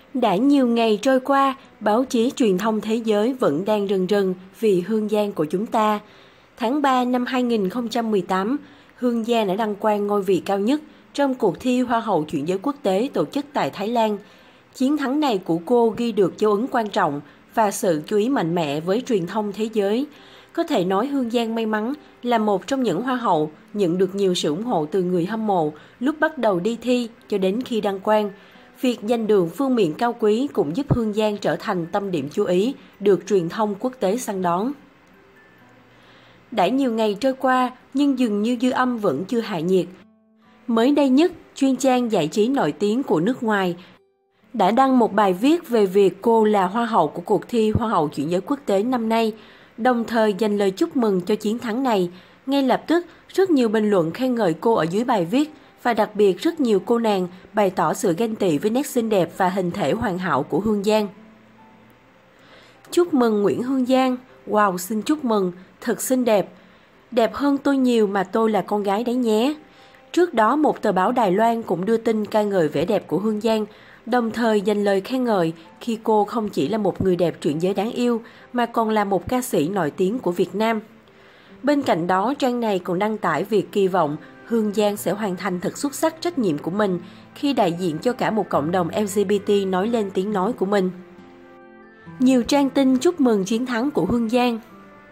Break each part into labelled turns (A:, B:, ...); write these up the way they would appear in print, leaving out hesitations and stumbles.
A: Đã nhiều ngày trôi qua, báo chí truyền thông thế giới vẫn đang rần rần vì Hương Giang của chúng ta. Tháng 3 năm 2018, Hương Giang đã đăng quang ngôi vị cao nhất trong cuộc thi Hoa hậu chuyển giới quốc tế tổ chức tại Thái Lan. Chiến thắng này của cô ghi được dấu ấn quan trọng và sự chú ý mạnh mẽ với truyền thông thế giới. Có thể nói Hương Giang may mắn là một trong những hoa hậu nhận được nhiều sự ủng hộ từ người hâm mộ lúc bắt đầu đi thi cho đến khi đăng quang. Việc giành được vương miện cao quý cũng giúp Hương Giang trở thành tâm điểm chú ý, được truyền thông quốc tế săn đón. Đã nhiều ngày trôi qua, nhưng dường như dư âm vẫn chưa hạ nhiệt. Mới đây nhất, chuyên trang giải trí nổi tiếng của nước ngoài đã đăng một bài viết về việc cô là hoa hậu của cuộc thi Hoa hậu chuyển giới quốc tế năm nay, đồng thời dành lời chúc mừng cho chiến thắng này. Ngay lập tức, rất nhiều bình luận khen ngợi cô ở dưới bài viết, và đặc biệt rất nhiều cô nàng bày tỏ sự ganh tị với nét xinh đẹp và hình thể hoàn hảo của Hương Giang. Chúc mừng Nguyễn Hương Giang. Wow, xin chúc mừng, thật xinh đẹp. Đẹp hơn tôi nhiều mà tôi là con gái đấy nhé. Trước đó, một tờ báo Đài Loan cũng đưa tin ca ngợi vẻ đẹp của Hương Giang, đồng thời dành lời khen ngợi khi cô không chỉ là một người đẹp chuyển giới đáng yêu, mà còn là một ca sĩ nổi tiếng của Việt Nam. Bên cạnh đó, trang này còn đăng tải việc kỳ vọng Hương Giang sẽ hoàn thành thật xuất sắc trách nhiệm của mình khi đại diện cho cả một cộng đồng LGBT nói lên tiếng nói của mình. Nhiều trang tin chúc mừng chiến thắng của Hương Giang.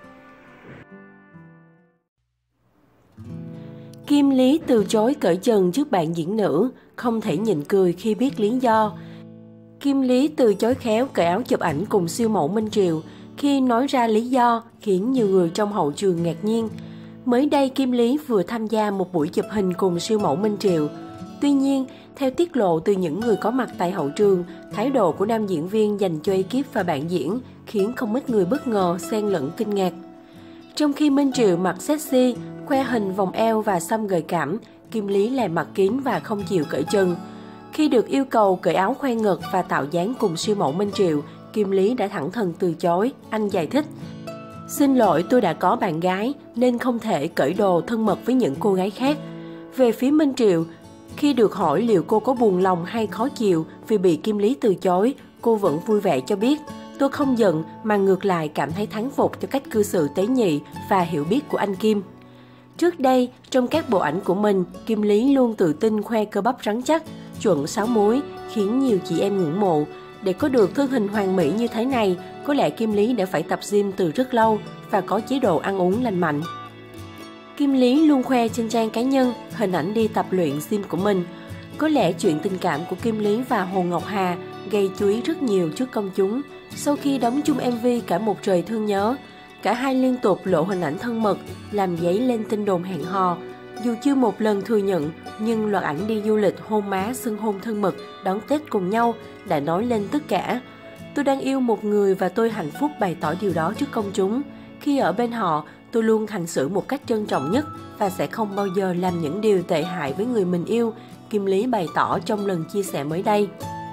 A: Kim Lý từ chối cởi trần trước bạn diễn nữ, không thể nhịn cười khi biết lý do. Kim Lý từ chối khéo cởi áo chụp ảnh cùng siêu mẫu Minh Triều khi nói ra lý do khiến nhiều người trong hậu trường ngạc nhiên. Mới đây, Kim Lý vừa tham gia một buổi chụp hình cùng siêu mẫu Minh Triều. Tuy nhiên, theo tiết lộ từ những người có mặt tại hậu trường, thái độ của nam diễn viên dành cho ekip và bạn diễn khiến không ít người bất ngờ xen lẫn kinh ngạc. Trong khi Minh Triều mặc sexy, khoe hình vòng eo và xăm gợi cảm, Kim Lý lại mặc kín và không chịu cởi trần. Khi được yêu cầu cởi áo khoe ngực và tạo dáng cùng siêu mẫu Minh Triều, Kim Lý đã thẳng thừng từ chối. Anh giải thích: "Xin lỗi, tôi đã có bạn gái nên không thể cởi đồ thân mật với những cô gái khác." Về phía Minh Triều, khi được hỏi liệu cô có buồn lòng hay khó chịu vì bị Kim Lý từ chối, cô vẫn vui vẻ cho biết: "Tôi không giận mà ngược lại cảm thấy thán phục cho cách cư xử tế nhị và hiểu biết của anh Kim." Trước đây, trong các bộ ảnh của mình, Kim Lý luôn tự tin khoe cơ bắp rắn chắc, chuẩn 6 múi, khiến nhiều chị em ngưỡng mộ. Để có được thân hình hoàn mỹ như thế này, có lẽ Kim Lý đã phải tập gym từ rất lâu và có chế độ ăn uống lành mạnh. Kim Lý luôn khoe trên trang cá nhân hình ảnh đi tập luyện gym của mình. Có lẽ chuyện tình cảm của Kim Lý và Hồ Ngọc Hà gây chú ý rất nhiều trước công chúng. Sau khi đóng chung MV Cả một trời thương nhớ, cả hai liên tục lộ hình ảnh thân mật, làm dấy lên tin đồn hẹn hò. Dù chưa một lần thừa nhận, nhưng loạt ảnh đi du lịch hôn má xưng hôn thân mật, đón Tết cùng nhau đã nói lên tất cả. "Tôi đang yêu một người và tôi hạnh phúc bày tỏ điều đó trước công chúng. Khi ở bên họ, tôi luôn hành xử một cách trân trọng nhất và sẽ không bao giờ làm những điều tệ hại với người mình yêu", Kim Lý bày tỏ trong lần chia sẻ mới đây.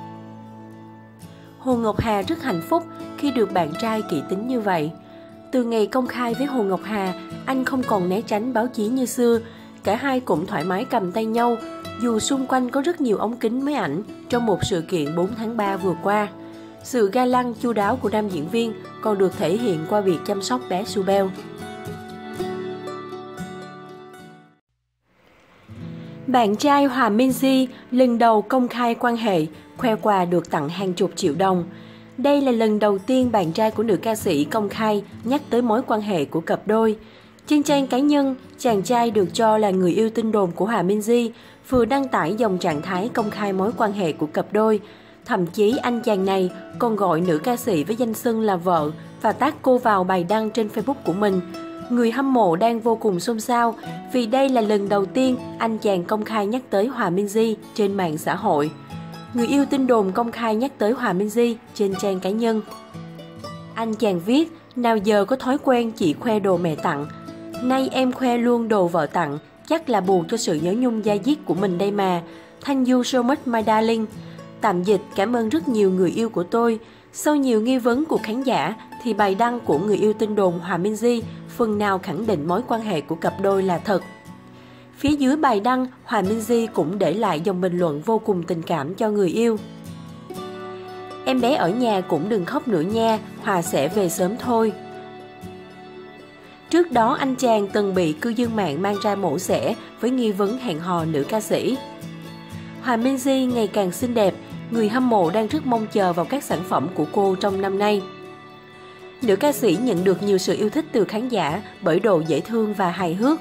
A: Hồ Ngọc Hà rất hạnh phúc khi được bạn trai kỹ tính như vậy. Từ ngày công khai với Hồ Ngọc Hà, anh không còn né tránh báo chí như xưa. Cả hai cũng thoải mái cầm tay nhau, dù xung quanh có rất nhiều ống kính máy ảnh trong một sự kiện 4 tháng 3 vừa qua. Sự ga lăng chu đáo của nam diễn viên còn được thể hiện qua việc chăm sóc bé Subel. Bạn trai Hòa Minzy lần đầu công khai quan hệ, khoe quà được tặng hàng chục triệu đồng. Đây là lần đầu tiên bạn trai của nữ ca sĩ công khai nhắc tới mối quan hệ của cặp đôi. Trên trang cá nhân, chàng trai được cho là người yêu tin đồn của Hòa Minzy vừa đăng tải dòng trạng thái công khai mối quan hệ của cặp đôi. Thậm chí anh chàng này còn gọi nữ ca sĩ với danh xưng là vợ và tag cô vào bài đăng trên Facebook của mình. Người hâm mộ đang vô cùng xôn xao vì đây là lần đầu tiên anh chàng công khai nhắc tới Hòa Minzy trên mạng xã hội. Người yêu tin đồn công khai nhắc tới Hòa Minzy trên trang cá nhân. Anh chàng viết: "Nào giờ có thói quen chỉ khoe đồ mẹ tặng. Nay em khoe luôn đồ vợ tặng, chắc là buồn cho sự nhớ nhung da diết của mình đây mà. Thank you so much my darling." Tạm dịch: "Cảm ơn rất nhiều người yêu của tôi." Sau nhiều nghi vấn của khán giả thì bài đăng của người yêu tin đồn Hòa Minzy phần nào khẳng định mối quan hệ của cặp đôi là thật. Phía dưới bài đăng, Hòa Minzy cũng để lại dòng bình luận vô cùng tình cảm cho người yêu. Em bé ở nhà cũng đừng khóc nữa nha, Hòa sẽ về sớm thôi. Trước đó, anh chàng từng bị cư dân mạng mang ra mổ xẻ với nghi vấn hẹn hò nữ ca sĩ. Hòa Minzy ngày càng xinh đẹp, người hâm mộ đang rất mong chờ vào các sản phẩm của cô trong năm nay. Nữ ca sĩ nhận được nhiều sự yêu thích từ khán giả bởi độ dễ thương và hài hước.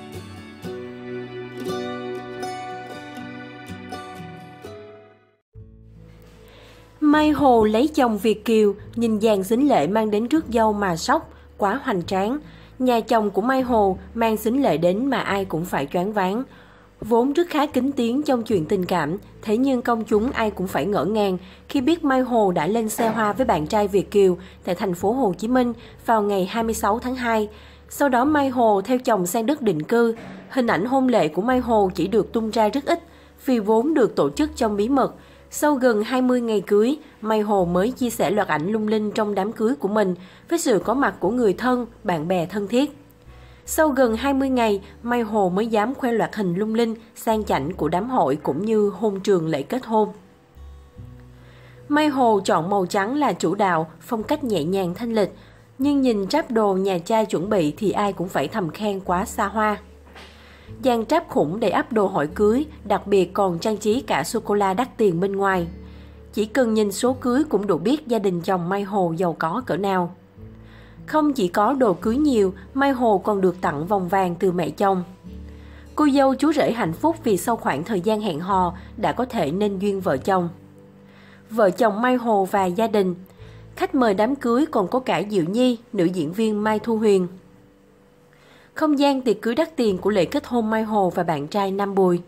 A: Mai Hồ lấy chồng Việt kiều, nhìn dàn xính lệ mang đến rước dâu mà sốc, quá hoành tráng. Nhà chồng của Mai Hồ mang xính lệ đến mà ai cũng phải choáng váng. Vốn rất khá kín tiếng trong chuyện tình cảm, thế nhưng công chúng ai cũng phải ngỡ ngàng khi biết Mai Hồ đã lên xe hoa với bạn trai Việt kiều tại thành phố Hồ Chí Minh vào ngày 26 tháng 2. Sau đó Mai Hồ theo chồng sang đất định cư. Hình ảnh hôn lễ của Mai Hồ chỉ được tung ra rất ít vì vốn được tổ chức trong bí mật. Sau gần 20 ngày cưới, Mai Hồ mới chia sẻ loạt ảnh lung linh trong đám cưới của mình với sự có mặt của người thân, bạn bè thân thiết. Sau gần 20 ngày, Mai Hồ mới dám khoe loạt hình lung linh, sang chảnh của đám hội cũng như hôn trường lễ kết hôn. Mai Hồ chọn màu trắng là chủ đạo, phong cách nhẹ nhàng thanh lịch. Nhưng nhìn tráp đồ nhà trai chuẩn bị thì ai cũng phải thầm khen quá xa hoa. Dàn tráp khủng đầy ắp đồ hội cưới, đặc biệt còn trang trí cả sô-cô-la đắt tiền bên ngoài. Chỉ cần nhìn số cưới cũng đủ biết gia đình chồng Mai Hồ giàu có cỡ nào. Không chỉ có đồ cưới nhiều, Mai Hồ còn được tặng vòng vàng từ mẹ chồng. Cô dâu chú rể hạnh phúc vì sau khoảng thời gian hẹn hò đã có thể nên duyên vợ chồng. Vợ chồng Mai Hồ và gia đình. Khách mời đám cưới còn có cả Diệu Nhi, nữ diễn viên Mai Thu Huyền. Không gian tiệc cưới đắt tiền của lễ kết hôn Mai Hồ và bạn trai Nam Bùi.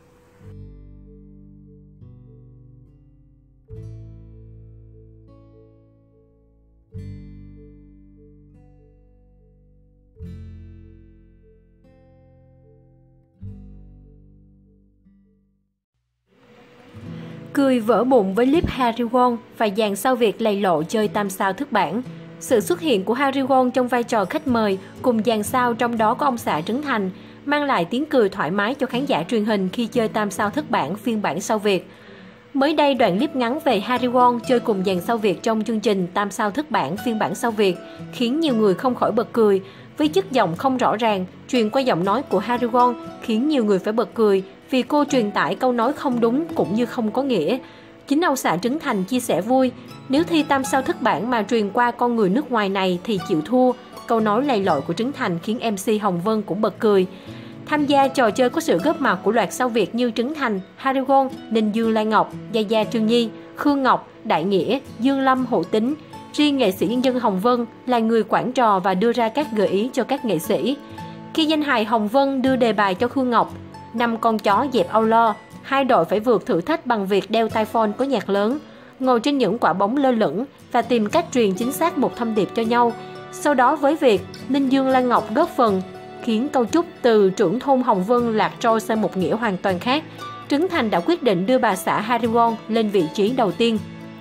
A: Cười vỡ bụng với clip Harry Won và dàn sao Việt lầy lộ chơi tam sao thất bản. Sự xuất hiện của Harry Won trong vai trò khách mời cùng dàn sao trong đó có ông xã Trấn Thành mang lại tiếng cười thoải mái cho khán giả truyền hình khi chơi tam sao thất bản phiên bản sao Việt. Mới đây, đoạn clip ngắn về Harry Won chơi cùng dàn sao Việt trong chương trình tam sao thất bản phiên bản sao Việt khiến nhiều người không khỏi bật cười. Với chất giọng không rõ ràng, truyền qua giọng nói của Harry Won khiến nhiều người phải bật cười vì cô truyền tải câu nói không đúng cũng như không có nghĩa. Chính ông xã Trấn Thành chia sẻ vui, nếu thi tam sao thất bản mà truyền qua con người nước ngoài này thì chịu thua. Câu nói lầy lội của Trấn Thành khiến MC Hồng Vân cũng bật cười. Tham gia trò chơi có sự góp mặt của loạt sao Việt như Trấn Thành, Harry Won, Ninh Dương Lan Ngọc, Gia Gia Trương Nhi, Khương Ngọc, Đại Nghĩa, Dương Lâm Hữu Tính. Riêng nghệ sĩ nhân dân Hồng Vân là người quản trò và đưa ra các gợi ý cho các nghệ sĩ. Khi danh hài Hồng Vân đưa đề bài cho Khương Ngọc, 5 con chó dẹp âu lo, hai đội phải vượt thử thách bằng việc đeo tai phone có nhạc lớn, ngồi trên những quả bóng lơ lửng và tìm cách truyền chính xác một thông điệp cho nhau. Sau đó với việc Ninh Dương Lan Ngọc góp phần khiến câu chúc từ trưởng thôn Hồng Vân lạc trôi sang một nghĩa hoàn toàn khác, Trấn Thành đã quyết định đưa bà xã Harry Won lên vị trí đầu tiên.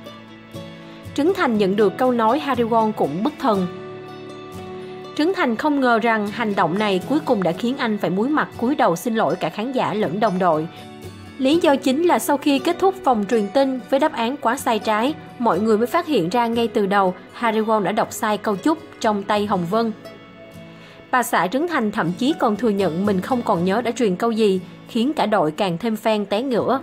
A: Trấn Thành nhận được câu nói Harry Won cũng bất thần. Trấn Thành không ngờ rằng hành động này cuối cùng đã khiến anh phải cúi mặt cúi đầu xin lỗi cả khán giả lẫn đồng đội. Lý do chính là sau khi kết thúc vòng truyền tin với đáp án quá sai trái, mọi người mới phát hiện ra ngay từ đầu Harry Won đã đọc sai câu chúc trong tay Hồng Vân. Bà xã Trấn Thành thậm chí còn thừa nhận mình không còn nhớ đã truyền câu gì, khiến cả đội càng thêm fan té ngửa.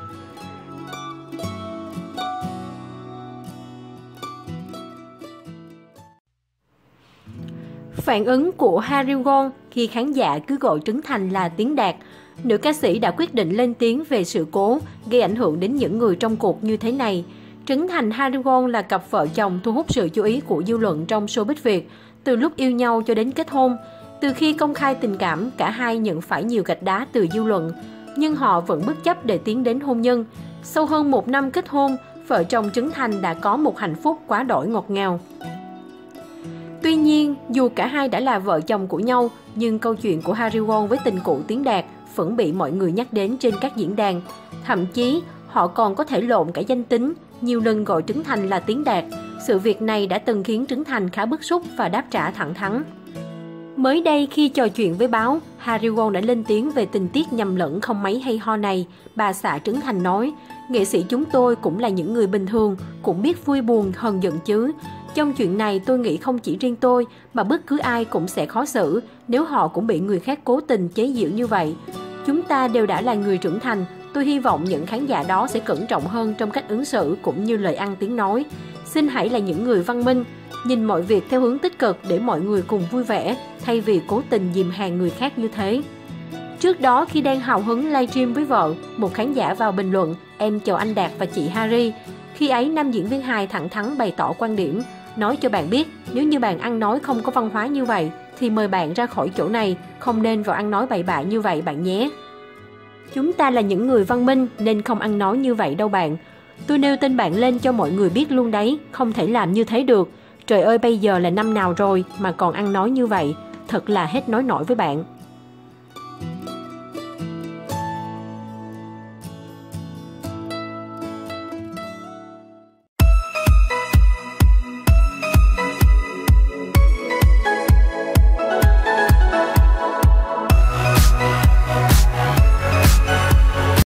A: Phản ứng của Harry Won khi khán giả cứ gọi Trấn Thành là Tiến Đạt. Nữ ca sĩ đã quyết định lên tiếng về sự cố gây ảnh hưởng đến những người trong cuộc như thế này. Trấn Thành Harry Won là cặp vợ chồng thu hút sự chú ý của dư luận trong showbiz Việt, từ lúc yêu nhau cho đến kết hôn. Từ khi công khai tình cảm, cả hai nhận phải nhiều gạch đá từ dư luận, nhưng họ vẫn bất chấp để tiến đến hôn nhân. Sau hơn 1 năm kết hôn, vợ chồng Trấn Thành đã có một hạnh phúc quá đỗi ngọt ngào. Tuy nhiên, dù cả hai đã là vợ chồng của nhau, nhưng câu chuyện của Harry Won với tình cũ Tiến Đạt vẫn bị mọi người nhắc đến trên các diễn đàn. Thậm chí, họ còn có thể lộn cả danh tính, nhiều lần gọi Trấn Thành là Tiến Đạt. Sự việc này đã từng khiến Trấn Thành khá bức xúc và đáp trả thẳng thắn. Mới đây khi trò chuyện với báo, Harry Won đã lên tiếng về tình tiết nhầm lẫn không mấy hay ho này. Bà xã Trấn Thành nói, Nghệ sĩ chúng tôi cũng là những người bình thường, cũng biết vui buồn hờn giận chứ. Trong chuyện này tôi nghĩ không chỉ riêng tôi mà bất cứ ai cũng sẽ khó xử nếu họ cũng bị người khác cố tình chế giễu như vậy. Chúng ta đều đã là người trưởng thành, tôi hy vọng những khán giả đó sẽ cẩn trọng hơn trong cách ứng xử cũng như lời ăn tiếng nói. Xin hãy là những người văn minh, nhìn mọi việc theo hướng tích cực để mọi người cùng vui vẻ, thay vì cố tình dìm hàng người khác như thế. Trước đó khi đang hào hứng livestream với vợ, một khán giả vào bình luận: "Em chào anh Đạt và chị Harry." Khi ấy nam diễn viên hài thẳng thắn bày tỏ quan điểm, nói cho bạn biết nếu như bạn ăn nói không có văn hóa như vậy thì mời bạn ra khỏi chỗ này, không nên vào ăn nói bậy bạ như vậy bạn nhé. Chúng ta là những người văn minh nên không ăn nói như vậy đâu bạn. Tôi nêu tên bạn lên cho mọi người biết luôn đấy, không thể làm như thế được. Trời ơi, bây giờ là năm nào rồi mà còn ăn nói như vậy, thật là hết nói nổi với bạn.